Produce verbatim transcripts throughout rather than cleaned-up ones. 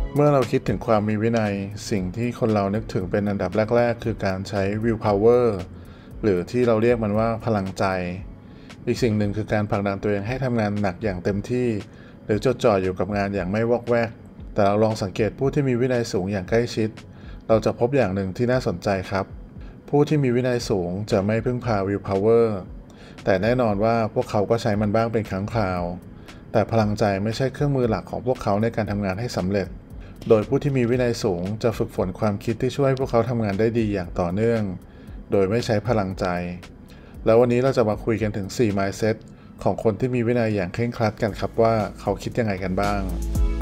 เมื่อเราคิดถึงความมีวินัยสิ่งที่คนเรานึกถึงเป็นอันดับแรกๆคือการใช้ willpower หรือที่เราเรียกมันว่าพลังใจอีกสิ่งหนึ่งคือการผลักดันตัวเองให้ทำงานหนักอย่างเต็มที่หรือจดจ่ออยู่กับงานอย่างไม่วอกแวกแต่เราลองสังเกตผู้ที่มีวินัยสูงอย่างใกล้ชิดเราจะพบอย่างหนึ่งที่น่าสนใจครับผู้ที่มีวินัยสูงจะไม่พึ่งพา willpower แต่แน่นอนว่าพวกเขาก็ใช้มันบ้างเป็นครั้งคราวแต่พลังใจไม่ใช่เครื่องมือหลักของพวกเขาในการทำงานให้สำเร็จโดยผู้ที่มีวินัยสูงจะฝึกฝนความคิดที่ช่วยให้พวกเขาทำงานได้ดีอย่างต่อเนื่องโดยไม่ใช้พลังใจแล้ววันนี้เราจะมาคุยกันถึงสี่ mindset ของคนที่มีวินัยอย่างเคร่งครัดกันครับว่าเขาคิดยังไงกันบ้าง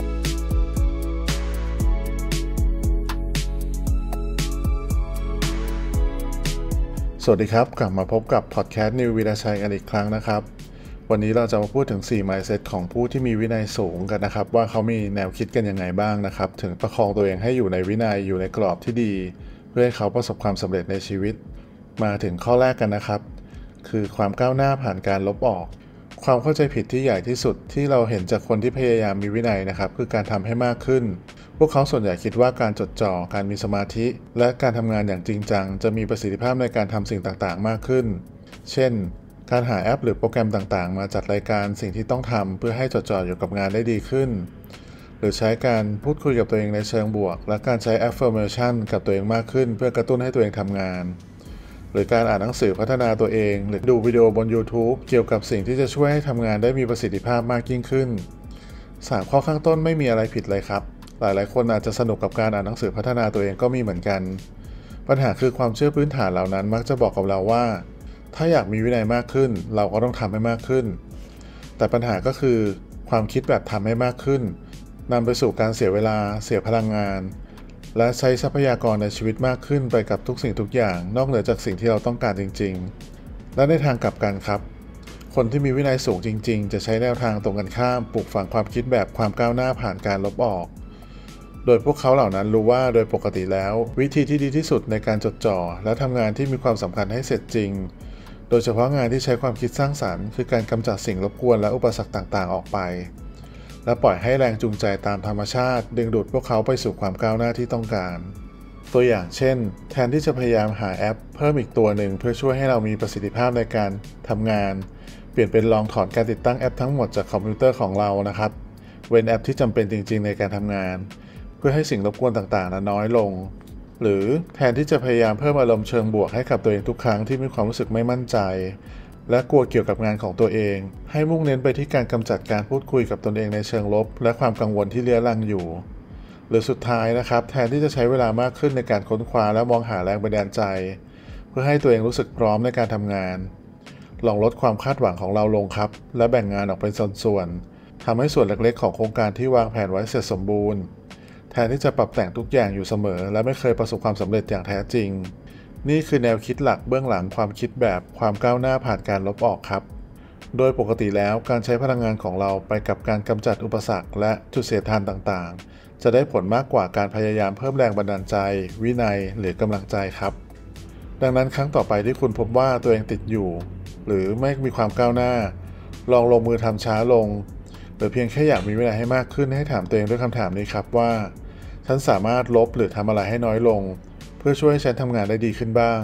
สวัสดีครับกลับมาพบกับพอดแคสต์นิววีรชัยกันอีกครั้งนะครับวันนี้เราจะมาพูดถึงสี่ mindset ของผู้ที่มีวินัยสูงกันนะครับว่าเขามีแนวคิดกันยังไงบ้างนะครับถึงประคองตัวเองให้อยู่ในวินัยอยู่ในกรอบที่ดีเพื่อให้เขาประสบความสำเร็จในชีวิตมาถึงข้อแรกกันนะครับคือความก้าวหน้าผ่านการลบออกความเข้าใจผิดที่ใหญ่ที่สุดที่เราเห็นจากคนที่พยายามมีวินัยนะครับคือการทำให้มากขึ้นพวกเขาส่วนใหญ่คิดว่าการจดจ่อการมีสมาธิและการทำงานอย่างจริงจังจะมีประสิทธิภาพในการทำสิ่งต่างๆมากขึ้นเช่นการหาแอปหรือโปรแกรมต่างๆมาจัดรายการสิ่งที่ต้องทำเพื่อให้จดจ่ออยู่กับงานได้ดีขึ้นหรือใช้การพูดคุยกับตัวเองในเชิงบวกและการใช้ affirmation กับตัวเองมากขึ้นเพื่อกระตุ้นให้ตัวเองทำงานหรือการอ่านหนังสือพัฒนาตัวเองหรือดูวิดีโอบน YouTube เกี่ยวกับสิ่งที่จะช่วยให้ทำงานได้มีประสิทธิภาพมากยิ่งขึ้นสามข้อข้างต้นไม่มีอะไรผิดเลยครับหลายๆคนอาจจะสนุกกับการอ่านหนังสือพัฒนาตัวเองก็มีเหมือนกันปัญหาคือความเชื่อพื้นฐานเหล่านั้นมักจะบอกกับเราว่าถ้าอยากมีวินัยมากขึ้นเราก็ต้องทำให้มากขึ้นแต่ปัญหาก็คือความคิดแบบทำให้มากขึ้นนำไปสู่การเสียเวลาเสียพลังงานและใช้ทรัพยากรในชีวิตมากขึ้นไปกับทุกสิ่งทุกอย่างนอกเหนือจากสิ่งที่เราต้องการจริงๆและในทางกลับกันครับคนที่มีวินัยสูงจริงๆจะใช้แนวทางตรงกันข้ามปลูกฝังความคิดแบบความก้าวหน้าผ่านการลบออกโดยพวกเขาเหล่านั้นรู้ว่าโดยปกติแล้ววิธีที่ดีที่สุดในการจดจ่อและทำงานที่มีความสำคัญให้เสร็จจริงโดยเฉพาะงานที่ใช้ความคิดสร้างสรรค์คือการกำจัดสิ่งรบกวนและอุปสรรคต่างๆออกไปและปล่อยให้แรงจูงใจตามธรรมชาติดึงดูดพวกเขาไปสู่ความก้าวหน้าที่ต้องการตัวอย่างเช่นแทนที่จะพยายามหาแอปเพิ่มอีกตัวหนึ่งเพื่อช่วยให้เรามีประสิทธิภาพในการทำงานเปลี่ยนเป็นลองถอนการติดตั้งแอปทั้งหมดจากคอมพิวเตอร์ของเรานะครับเว้นแอปที่จำเป็นจริงๆในการทำงานเพื่อให้สิ่งรบกวนต่างๆนั้นน้อยลงหรือแทนที่จะพยายามเพิ่มอารมณ์เชิงบวกให้กับตัวเองทุกครั้งที่มีความรู้สึกไม่มั่นใจและกลัวเกี่ยวกับงานของตัวเองให้มุ่งเน้นไปที่การกำจัดการพูดคุยกับตนเองในเชิงลบและความกังวลที่เรื้อรังอยู่หรือสุดท้ายนะครับแทนที่จะใช้เวลามากขึ้นในการค้นคว้าและมองหาแรงบันดาลใจเพื่อให้ตัวเองรู้สึกพร้อมในการทำงานลองลดความคาดหวังของเราลงครับและแบ่งงานออกเป็นส่วนๆทำให้ส่วนเล็กๆของโครงการที่วางแผนไว้เสร็จสมบูรณ์แทนที่จะปรับแต่งทุกอย่างอยู่เสมอและไม่เคยประสบความสำเร็จอย่างแท้จริงนี่คือแนวคิดหลักเบื้องหลังความคิดแบบความก้าวหน้าผ่านการลบออกครับโดยปกติแล้วการใช้พลังงานของเราไปกับการกำจัดอุปสรรคและจุดเสียดทานต่างๆจะได้ผลมากกว่าการพยายามเพิ่มแรงบันดาลใจวินัยหรือกำลังใจครับดังนั้นครั้งต่อไปที่คุณพบว่าตัวเองติดอยู่หรือไม่มีความก้าวหน้าลองลงมือทำช้าลงหรือเพียงแค่อยากมีวินัยให้มากขึ้นให้ถามตัวเองด้วยคำถามนี้ครับว่าฉันสามารถลบหรือทำอะไรให้น้อยลงเพื่อช่วยให้ฉันทำงานได้ดีขึ้นบ้าง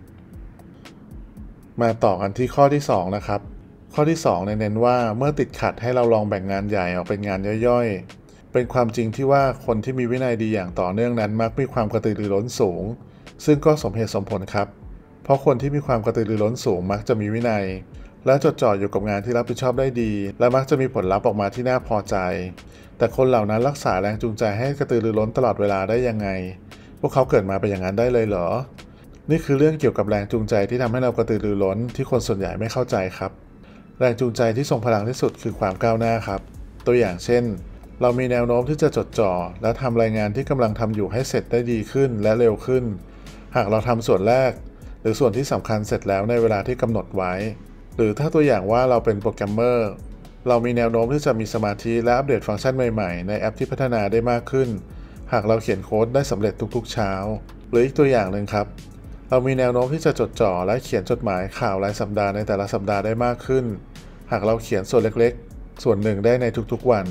มาต่อกันที่ข้อที่สองนะครับข้อที่สองเน้นว่าเมื่อติดขัดให้เราลองแบ่งงานใหญ่ออกเป็นงานย่อยๆเป็นความจริงที่ว่าคนที่มีวินัยดีอย่างต่อเนื่องนั้นมักมีความกระตือรือร้นสูงซึ่งก็สมเหตุสมผลครับเพราะคนที่มีความกระตือรือร้นสูงมักจะมีวินัยและจดจ่ออยู่กับงานที่รับผิดชอบได้ดีและมักจะมีผลลัพธ์ออกมาที่น่าพอใจแต่คนเหล่านั้นรักษาแรงจูงใจให้กระตือรือร้นตลอดเวลาได้ยังไงพวกเขาเกิดมาเป็นอย่างนั้นได้เลยเหรอนี่คือเรื่องเกี่ยวกับแรงจูงใจที่ทำให้เรากระตือรือร้นที่คนส่วนใหญ่ไม่เข้าใจครับแรงจูงใจที่ทรงพลังที่สุดคือความก้าวหน้าครับตัวอย่างเช่นเรามีแนวโน้มที่จะจดจ่อและทำรายงานที่กำลังทำอยู่ให้เสร็จได้ดีขึ้นและเร็วขึ้นหากเราทำส่วนแรกหรือส่วนที่สำคัญเสร็จแล้วในเวลาที่กำหนดไว้หรือถ้าตัวอย่างว่าเราเป็นโปรแกรมเมอร์เรามีแนวโน้มที่จะมีสมาธิและอัปเดตฟังก์ชันใหม่ๆในแอปที่พัฒนาได้มากขึ้นหากเราเขียนโค้ดได้สำเร็จทุกๆเช้าหรืออีกตัวอย่างหนึ่งครับเรามีแนวโน้มที่จะจดจ่อและเขียนจดหมายข่าวรายสัปดาห์ในแต่ละสัปดาห์ได้มากขึ้นหากเราเขียนส่วนเล็กๆส่วนหนึ่งได้ในทุกๆวัน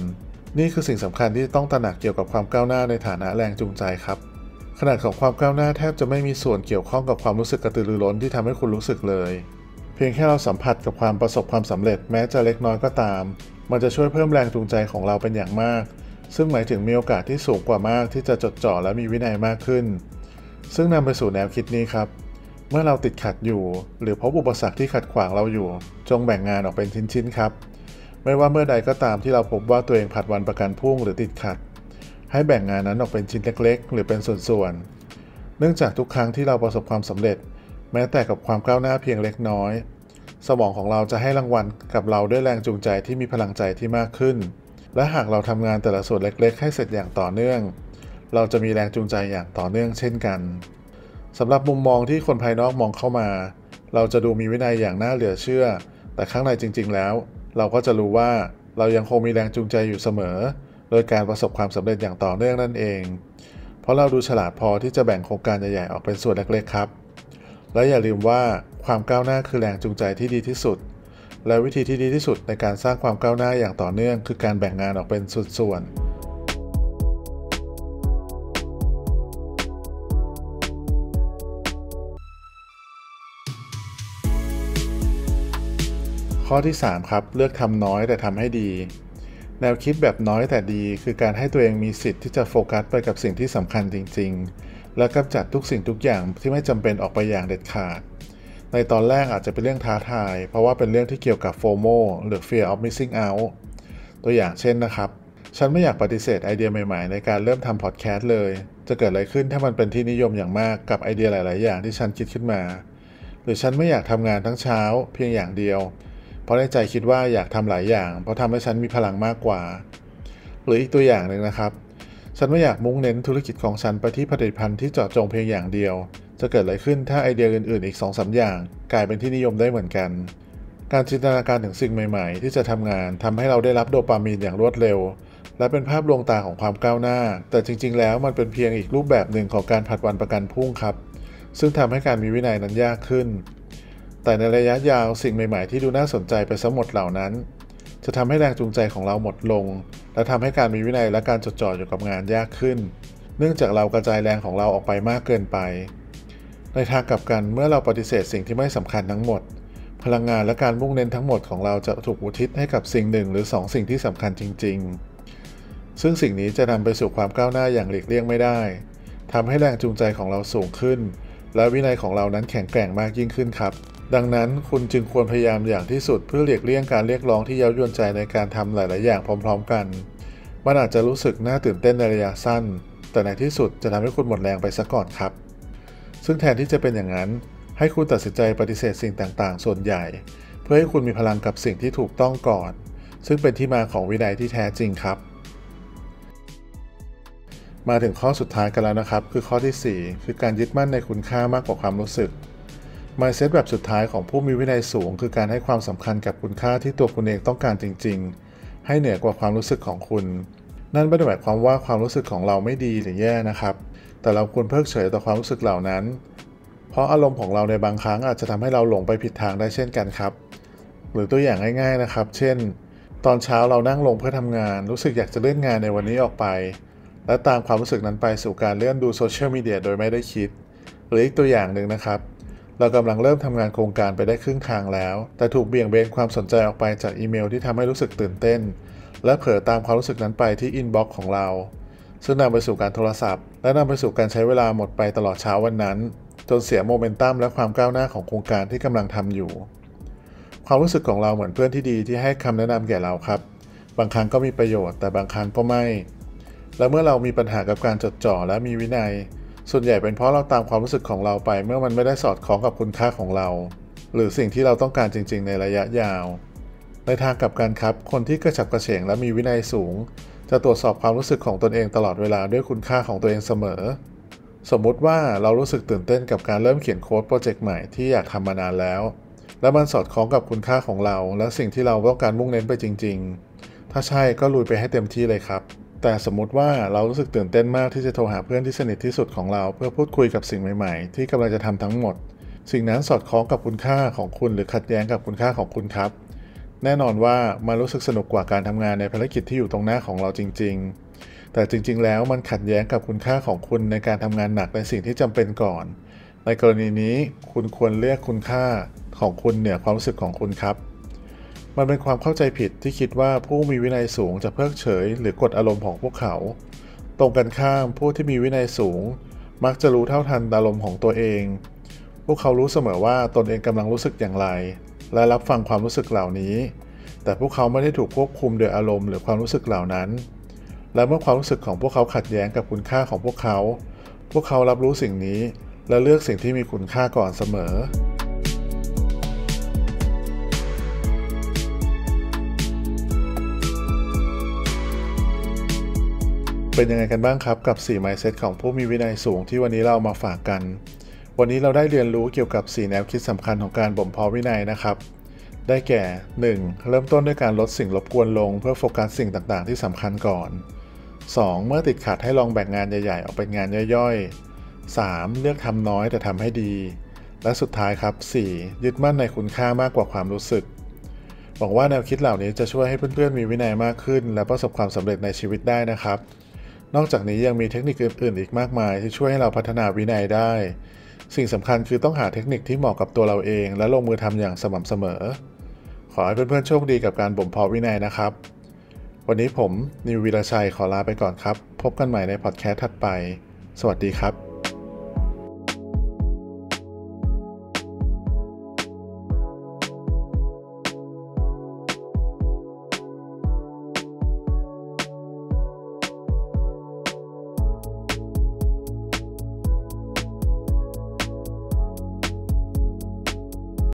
นี่คือสิ่งสำคัญที่ต้องตระหนักเกี่ยวกับความก้าวหน้าในฐานะแรงจูงใจครับขนาดของความก้าวหน้าแทบจะไม่มีส่วนเกี่ยวข้องกับความรู้สึกกระตือรือร้นที่ทำให้คุณรู้สึกเลยเพียงแค่เราสัมผัสกับความประสบความสำเร็จแม้จะเล็กน้อยก็ตามมันจะช่วยเพิ่มแรงจูงใจของเราเป็นอย่างมากซึ่งหมายถึงมีโอกาสที่สูงกว่ามากที่จะจดจ่อและมีวินัยมากขึ้นซึ่งนำไปสู่แนวคิดนี้ครับเมื่อเราติดขัดอยู่หรือพบอุปสรรคที่ขัดขวางเราอยู่จงแบ่งงานออกเป็นชิ้นๆครับไม่ว่าเมื่อใดก็ตามที่เราพบว่าตัวเองผัดวันประกันพรุ่งหรือติดขัดให้แบ่งงานนั้นออกเป็นชิ้นเล็กๆหรือเป็นส่วนๆเนื่องจากทุกครั้งที่เราประสบความสำเร็จแม้แต่กับความก้าวหน้าเพียงเล็กน้อยสมองของเราจะให้รางวัลกับเราด้วยแรงจูงใจที่มีพลังใจที่มากขึ้นและหากเราทำงานแต่ละส่วนเล็กๆให้เสร็จอย่างต่อเนื่องเราจะมีแรงจูงใจอย่างต่อเนื่องเช่นกันสำหรับมุมมองที่คนภายนอกมองเข้ามาเราจะดูมีวินัยอย่างน่าเหลือเชื่อแต่ข้างในจริงๆแล้วเราก็จะรู้ว่าเรายังคงมีแรงจูงใจอยู่เสมอโดยการประสบความสำเร็จอย่างต่อเนื่องนั่นเองเพราะเราดูฉลาดพอที่จะแบ่งโครงการใหญ่ๆออกเป็นส่วนเล็กๆครับและอย่าลืมว่าความก้าวหน้าคือแรงจูงใจที่ดีที่สุดและวิธีที่ดีที่สุดในการสร้างความก้าวหน้าอย่างต่อเนื่องคือการแบ่งงานออกเป็นส่วนๆข้อที่สามครับเลือกทำน้อยแต่ทำให้ดีแนวคิดแบบน้อยแต่ดีคือการให้ตัวเองมีสิทธิ์ที่จะโฟกัสไปกับสิ่งที่สำคัญจริงๆและกำจัดทุกสิ่งทุกอย่างที่ไม่จำเป็นออกไปอย่างเด็ดขาดในตอนแรกอาจจะเป็นเรื่องท้าทายเพราะว่าเป็นเรื่องที่เกี่ยวกับ โฟโม หรือ Fear of Missing Out ตัวอย่างเช่นนะครับฉันไม่อยากปฏิเสธไอเดียใหม่ๆในการเริ่มทำพอดแคสต์เลยจะเกิดอะไรขึ้นถ้ามันเป็นที่นิยมอย่างมากกับไอเดียหลายๆอย่างที่ฉันคิดขึ้นมาหรือฉันไม่อยากทำงานทั้งเช้าเพียงอย่างเดียวเพราะในใจคิดว่าอยากทำหลายอย่างเพราะทำให้ฉันมีพลังมากกว่าหรืออีกตัวอย่างหนึ่งนะครับฉันไม่อยากมุ่งเน้นธุรกิจของฉันไปที่ผลิตภัณฑ์ที่เจาะจงเพียงอย่างเดียวจะเกิดอะไรขึ้นถ้าไอเดียอื่นๆอีก สองถึงสาม อย่างกลายเป็นที่นิยมได้เหมือนกันการจินตนาการถึงสิ่งใหม่ๆที่จะทำงานทำให้เราได้รับโดปามีนอย่างรวดเร็วและเป็นภาพลวงตาของความก้าวหน้าแต่จริงๆแล้วมันเป็นเพียงอีกรูปแบบหนึ่งของการผัดวันประกันพรุ่งครับซึ่งทำให้การมีวินัยนั้นยากขึ้นแต่ในระยะยาวสิ่งใหม่ๆที่ดูน่าสนใจไปซะหมดเหล่านั้นจะทำให้แรงจูงใจของเราหมดลงและทำให้การมีวินัยและการจดจ่ออยู่กับงานยากขึ้นเนื่องจากเรากระจายแรงของเราออกไปมากเกินไปในทางกลับกันเมื่อเราปฏิเสธสิ่งที่ไม่สำคัญทั้งหมดพลังงานและการมุ่งเน้นทั้งหมดของเราจะถูกอุทิศให้กับสิ่งหนึ่งหรือสองสิ่งที่สำคัญจริงๆซึ่งสิ่งนี้จะนำไปสู่ความก้าวหน้าอย่างหลีกเลี่ยงไม่ได้ทำให้แรงจูงใจของเราสูงขึ้นและวินัยของเรานั้นแข็งแกร่งมากยิ่งขึ้นครับดังนั้นคุณจึงควรพยายามอย่างที่สุดเพื่อหลีกเลี่ยงการเรียกร้องที่เย้ายวนใจในการทำหลายๆอย่างพร้อมๆกันมันอาจจะรู้สึกน่าตื่นเต้นในระยะสั้นแต่ในที่สุดจะทำให้คุณหมดแรงไปซะก่อนครับซึ่งแทนที่จะเป็นอย่างนั้นให้คุณตัดสินใจปฏิเสธสิ่งต่างๆส่วนใหญ่เพื่อให้คุณมีพลังกับสิ่งที่ถูกต้องก่อนซึ่งเป็นที่มาของวินัยที่แท้จริงครับมาถึงข้อสุดท้ายกันแล้วนะครับคือข้อที่สี่คือการยึดมั่นในคุณค่ามากกว่าความรู้สึกmindset แบบสุดท้ายของผู้มีวินัยสูงคือการให้ความสำคัญกับคุณค่าที่ตัวคุณเองต้องการจริงๆให้เหนือกว่าความรู้สึกของคุณนั่นไม่ได้หมายความว่าความรู้สึกของเราไม่ดีหรือแย่นะครับแต่เราควรเพิกเฉยต่อความรู้สึกเหล่านั้นเพราะอารมณ์ของเราในบางครั้งอาจจะทำให้เราหลงไปผิดทางได้เช่นกันครับหรือตัวอย่างง่ายๆนะครับเช่นตอนเช้าเรานั่งลงเพื่อทำงานรู้สึกอยากจะเลื่อนงานในวันนี้ออกไปและตามความรู้สึกนั้นไปสู่การเลื่อนดูโซเชียลมีเดียโดยไม่ได้คิดหรืออีกตัวอย่างหนึ่งนะครับเรากำลังเริ่มทำงานโครงการไปได้ครึ่งทางแล้วแต่ถูกเบี่ยงเบนความสนใจออกไปจากอีเมลที่ทำให้รู้สึกตื่นเต้นและเผลอตามความรู้สึกนั้นไปที่อินบ็อกซ์ของเราซึ่งนำไปสู่การโทรศัพท์และนำไปสู่การใช้เวลาหมดไปตลอดเช้าวันนั้นจนเสียโมเมนตัมและความก้าวหน้าของโครงการที่กำลังทำอยู่ความรู้สึกของเราเหมือนเพื่อนที่ดีที่ให้คำแนะนำแก่เราครับบางครั้งก็มีประโยชน์แต่บางครั้งก็ไม่และเมื่อเรามีปัญหากับการจดจ่อและมีวินัยส่วนใหญ่เป็นเพราะเราตามความรู้สึกของเราไปเมื่อมันไม่ได้สอดคล้องกับคุณค่าของเราหรือสิ่งที่เราต้องการจริงๆในระยะยาวในทางกลับกันครับคนที่กระฉับกระเฉงและมีวินัยสูงจะตรวจสอบความรู้สึกของตนเองตลอดเวลาด้วยคุณค่าของตัวเองเสมอสมมุติว่าเรารู้สึกตื่นเต้นกับการเริ่มเขียนโค้ดโปรเจกต์ใหม่ที่อยากทำมานานแล้วและมันสอดคล้องกับคุณค่าของเราและสิ่งที่เราต้องการมุ่งเน้นไปจริงๆถ้าใช่ก็ลุยไปให้เต็มที่เลยครับแต่สมมุติว่าเรารู้สึกตื่นเต้นมากที่จะโทรหาเพื่อนที่สนิทที่สุดของเราเพื่อพูดคุยกับสิ่งใหม่ๆที่กำลังจะทำทั้งหมดสิ่งนั้นสอดคล้องกับคุณค่าของคุณหรือขัดแย้งกับคุณค่าของคุณครับแน่นอนว่ามันรู้สึกสนุกกว่าการทำงานในภารกิจที่อยู่ตรงหน้าของเราจริงๆแต่จริงๆแล้วมันขัดแย้งกับคุณค่าของคุณในการทำงานหนักในสิ่งที่จำเป็นก่อนในกรณีนี้คุณควรเลือกคุณค่าของคุณเหนือความรู้สึกของคุณครับมันเป็นความเข้าใจผิดที่คิดว่าผู้มีวินัยสูงจะเพิกเฉยหรือกดอารมณ์ของพวกเขาตรงกันข้ามผู้ที่มีวินัยสูงมักจะรู้เท่าทันอารมณ์ของตัวเองพวกเขารู้เสมอว่าตนเองกำลังรู้สึกอย่างไรและรับฟังความรู้สึกเหล่านี้แต่พวกเขาไม่ได้ถูกควบคุมโดยอารมณ์หรือความรู้สึกเหล่านั้นและเมื่อความรู้สึกของพวกเขาขัดแย้งกับคุณค่าของพวกเขาพวกเขารับรู้สิ่งนี้และเลือกสิ่งที่มีคุณค่าก่อนเสมอเป็นยังไงกันบ้างครับกับสี่ mindset ของผู้มีวินัยสูงที่วันนี้เรามาฝากกันวันนี้เราได้เรียนรู้เกี่ยวกับสี่แนวคิดสำคัญของการบ่มเพาะวินัยนะครับได้แก่ หนึ่ง เริ่มต้นด้วยการลดสิ่งรบกวนลงเพื่อโฟกัสสิ่งต่างๆที่สำคัญก่อน สอง เมื่อติดขัดให้ลองแบ่งงานใหญ่ๆออกเป็นงานย่อยๆ สาม เลือกทำน้อยแต่ทำให้ดีและสุดท้ายครับ สี่ ยึดมั่นในคุณค่ามากกว่าความรู้สึกหวังว่าแนวคิดเหล่านี้จะช่วยให้เพื่อนๆมีวินัยมากขึ้นและประสบความสำเร็จในชีวิตได้นะครับนอกจากนี้ยังมีเทคนิคอื่นๆอีกมากมายที่ช่วยให้เราพัฒนาวินัยได้สิ่งสำคัญคือต้องหาเทคนิคที่เหมาะกับตัวเราเองและลงมือทำอย่างสม่ำเสมอขอให้เพื่อนๆโชคดีกับการบ่มเพาะวินัยนะครับวันนี้ผมนิววีรชัยขอลาไปก่อนครับพบกันใหม่ในพอดแคสต์ถัดไปสวัสดีครับ